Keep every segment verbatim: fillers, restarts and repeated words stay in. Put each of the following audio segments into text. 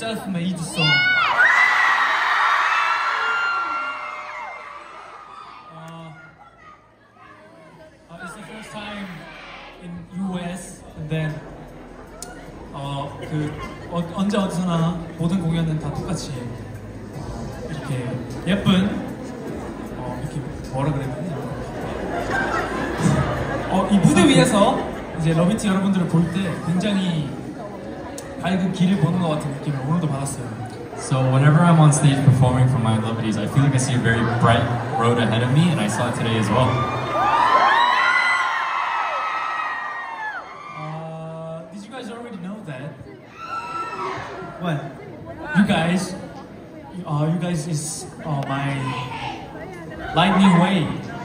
self-made song. Uh, uh, it's the first time in U S, and then 어, 그 어, 언제 어디서나 모든 공연은 다 똑같이 이렇게 예쁜 어, 이렇게 뭐라 그래야 되지? 어, 이 무대 위에서 이제 러비티 여러분들을 볼 때 굉장히 밝은 길을 보는 것 같은 느낌을 오늘도 받았어요. So whenever I'm on stage performing for My Lovities, I feel like I see a very bright road ahead of me, and I saw it today as well. Uh, did you guys already know that? What? You guys, uh, you guys is uh, my lightning way.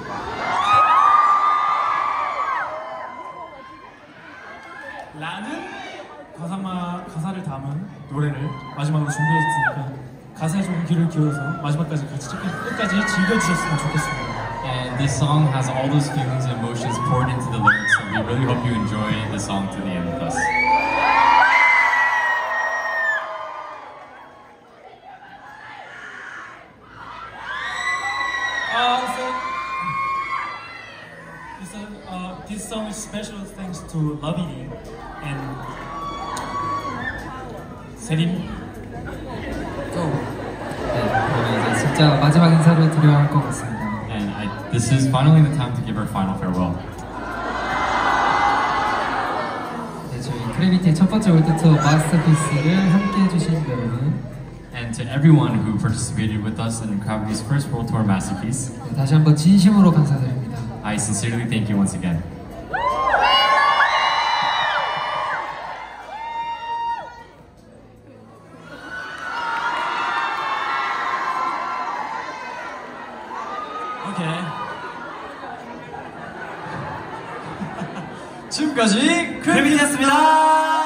라는 가사마, 가사를 담은 노래를 마지막으로 준비했으니까 가사에 조금 귀를 기울여서 마지막까지 같이 끝까지 즐겨주셨으면 좋겠습니다. And this song has all those feelings and emotions poured into the lyrics, and we really hope you enjoy the song to the end with us. Uh, so, so uh, this song is special thanks to Lovey and 세림. 네, 그러면 이제 진짜 마지막 인사를 드려야 할 것 같습니다. And I, this is finally the time to give our final farewell. 네, 저희 크래비티의 첫 번째 월드투어 마스터피스를 함께 해주신 여러분, And to everyone who participated with us in Gravity's first World Tour masterpiece, 네, 다시 한번 진심으로 감사드립니다. I sincerely thank you once again. 오케이. 지금까지 크래비티였습니다.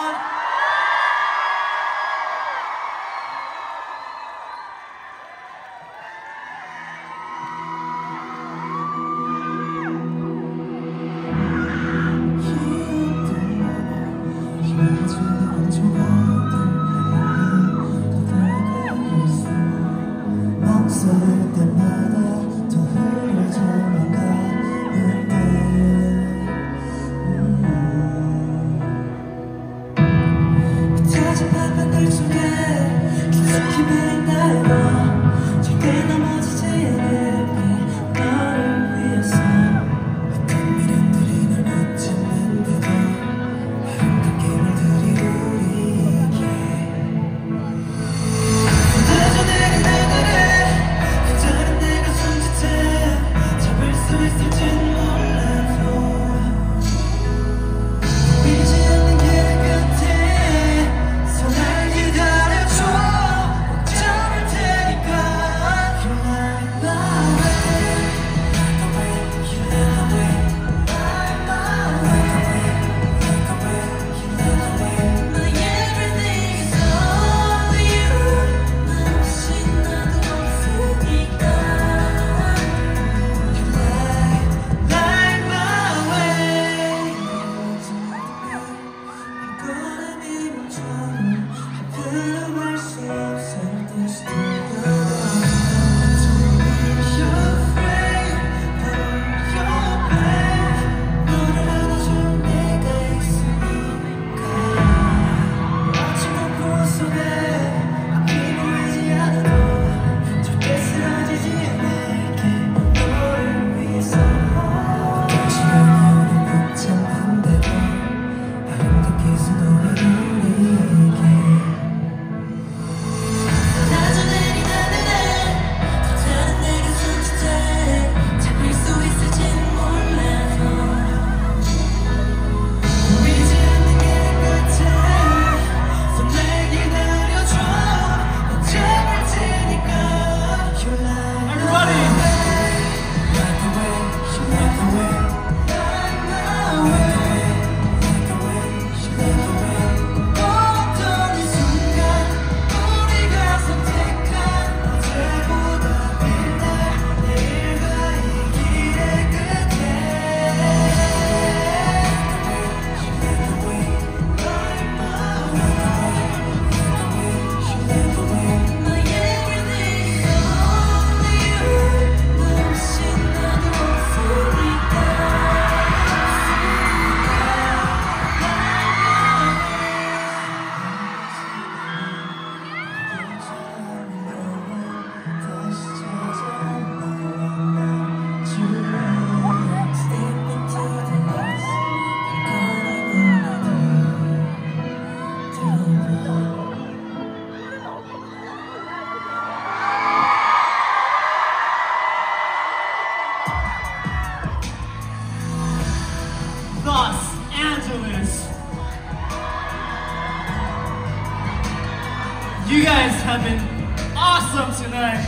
tonight.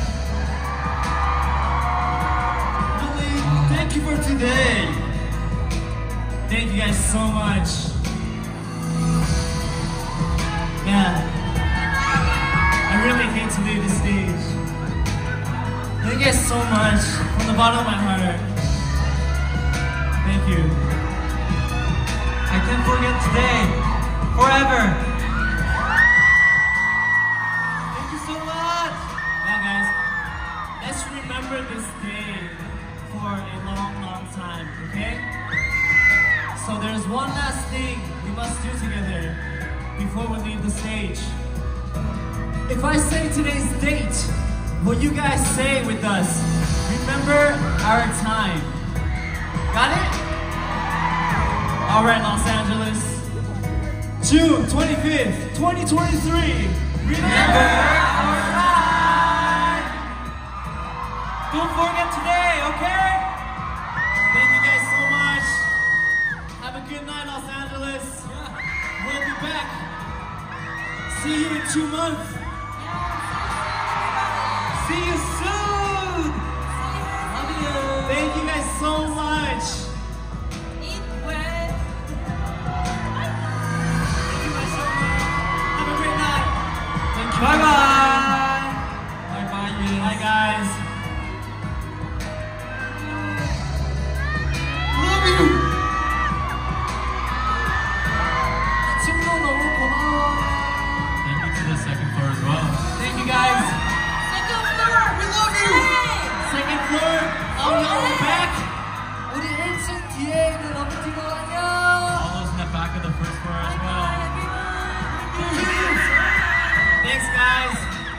Really, thank you for today. Thank you guys so much. Man, I really hate to leave this stage. Thank you guys so much from the bottom of my heart. Thank you. I can't forget today, forever. Thank you so much. Yeah, guys, let's remember this day for a long, long time, okay? So there's one last thing we must do together before we leave the stage. If I say today's date, will you guys say with us, remember our time? Got it? All right, Los Angeles. June twenty-fifth, twenty twenty-three. Remember our time. Don't forget today, okay? Thank you guys so much. Have a good night, Los Angeles. We'll be back. See you in two months. See you soon. Love you. Thank you guys so much. Eat well. Thank you guys so much. Have a great night. Thank you. Bye bye. Bye bye. Bye, guys. Love you. 친구 너무 고마워. Thank you to the second floor as well. Thank you guys. Second floor. We love you. Second floor. Oh no, we're back. 우리 일 층 뒤에 있는 러브팀 안녕. All those in the back of the first floor as well. Thanks, guys.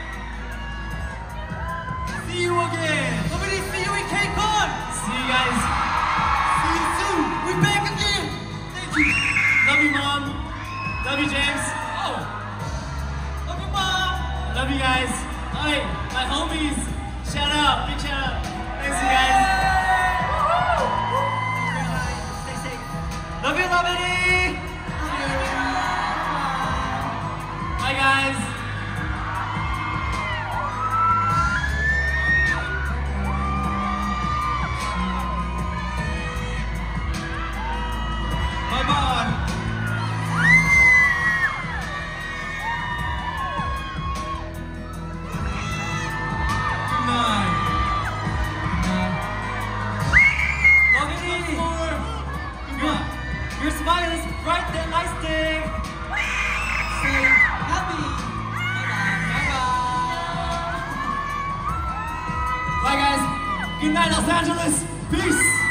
See you again. Nobody see you in K-Con. See you guys. See you soon. We're back again. Thank you. Love you, Mom. Love you, James. Oh. Love you, Mom. Love you guys. Alright, my homies. Shout out. Big shout out. Thanks, you guys. Stay safe. Love you, love you. Bye, guys. Bye bye. Good night. Love you. Good. Your smile is bright and nice day. Stay happy. Bye bye. Bye bye. Bye, guys. Good night, Los Angeles. Peace.